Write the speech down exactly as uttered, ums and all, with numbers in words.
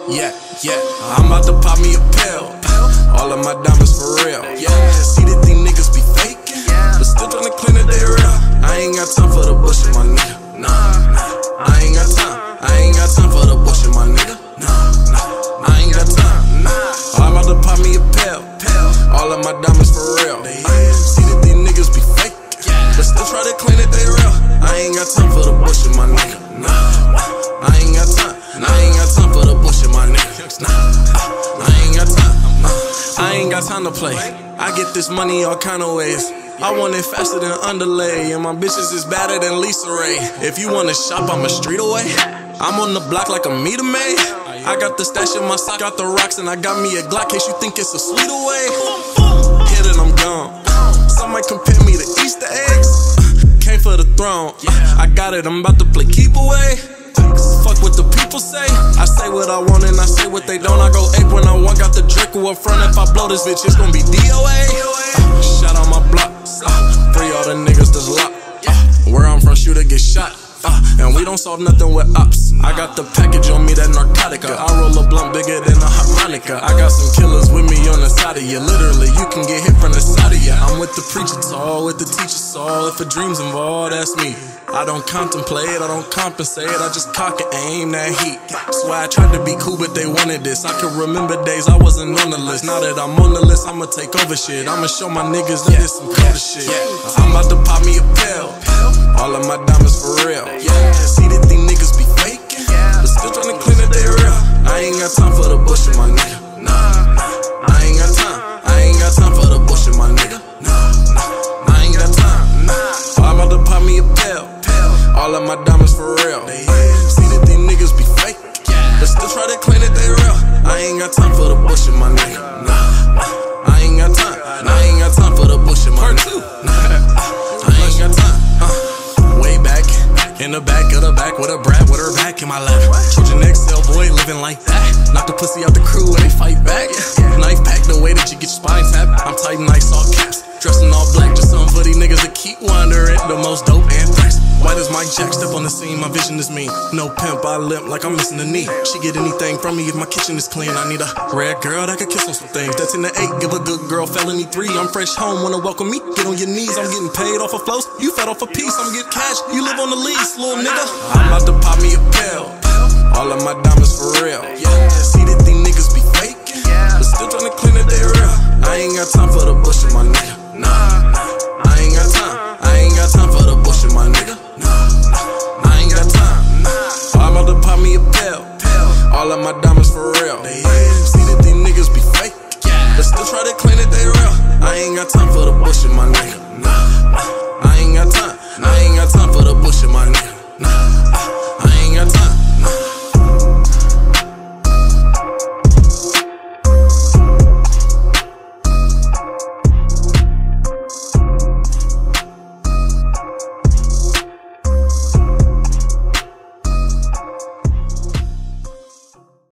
yeah, yeah. I'm about to pop me a pill. All of my diamonds for real. Yeah, see that these niggas be faking, but still tryna claim that they real. I ain't got time for the bullshit, my nigga. Nah, nah. I ain't got time. I ain't got time for the bullshit, my nigga. Nah, nah. I ain't got time. Nah. I'm about to pop me a pill. All of my diamonds for real. See that these niggas be faking, but still try to claim that they real. I ain't got time for the bullshit, my nigga. Nah, I ain't got time. I ain't got time for the bullshit, my nigga. Nah, I ain't got time. I ain't got time to play. I get this money all kind of ways. I want it faster than underlay, and my bitches is badder than Lisa Ray. If you wanna shop, I'm a street away. I'm on the block like a meter maid. I got the stash in my sock, got the rocks, and I got me a Glock, case you think it's a sweet away. Hit it, I'm gone. Some might compare me to Easter eggs. Came for the throne. I got it, I'm about to play keep away. Fuck what the people say. I say what I want and I say what they don't. I go ape when I want, got the Draco up front. If I blow this bitch, it's gonna be D O A. uh, Shot on my block, uh, free all the niggas that's locked. uh, Where I'm from, shooter get shot, uh, and we don't solve nothing with ops. I got the package on me, that narcotica. I roll a blunt bigger than a harmonica. I got some killers with me on the side of you. Literally, you can get hit from the side of you. I'm with the preacher tall, with the teacher saw. If a dream's involved, that's me. I don't contemplate, I don't compensate, I just cock and aim that heat. Swear I tried to be cool, but they wanted this. I can remember days I wasn't on the list. Now that I'm on the list, I'ma take over shit. I'ma show my niggas that it's some colder shit. I'm about to pop me a pill. All of my diamonds for real. See that these niggas be faking, but still tryna claim that they real. I ain't got time for the bullshit, my nigga. Nah, I ain't got time. I ain't got time for the bullshit, my nigga. Nah, I ain't got time. I'm about to pop me a pill. All of my diamonds for real. See that these niggas be fake, but still try to claim that they real. I ain't got time for the bullshit, my nigga. Nah, I ain't got time. I ain't got time for the bullshit, my nigga. Nah, I ain't got time. Uh, way back, in the back of the back with a brat with her back in my lap. Trojan X L boy living like that. Knock the pussy out the crew when they fight back. Knife pack the way that you get your spine tapped. I'm tight nice all caps, dressing all black just some for these niggas that keep wondering. The most dope anthrax. White as Mike Jack, step on the scene, my vision is mean. No pimp, I limp like I'm missing a knee. She get anything from me if my kitchen is clean. I need a rare girl that can kiss on some things. That's in the eight, give a good girl felony three. I'm fresh home, wanna welcome me, get on your knees. I'm getting paid off of flows, you fed off a piece. I'm getting cash, you live on the lease, little nigga. I'm about to pop me a pill. All of my diamonds for real. See that these niggas be faking, but still tryna claim that they real. I ain't got time for the bullshit, my nigga. Nah, I ain't got time. I ain't got time for the bullshit, my nigga. I ain't got time. I'm about to pop me a pill. All of my diamonds for real. See that these niggas be fake, but still try to claim that they real. I ain't got time for the bullshit, my nigga.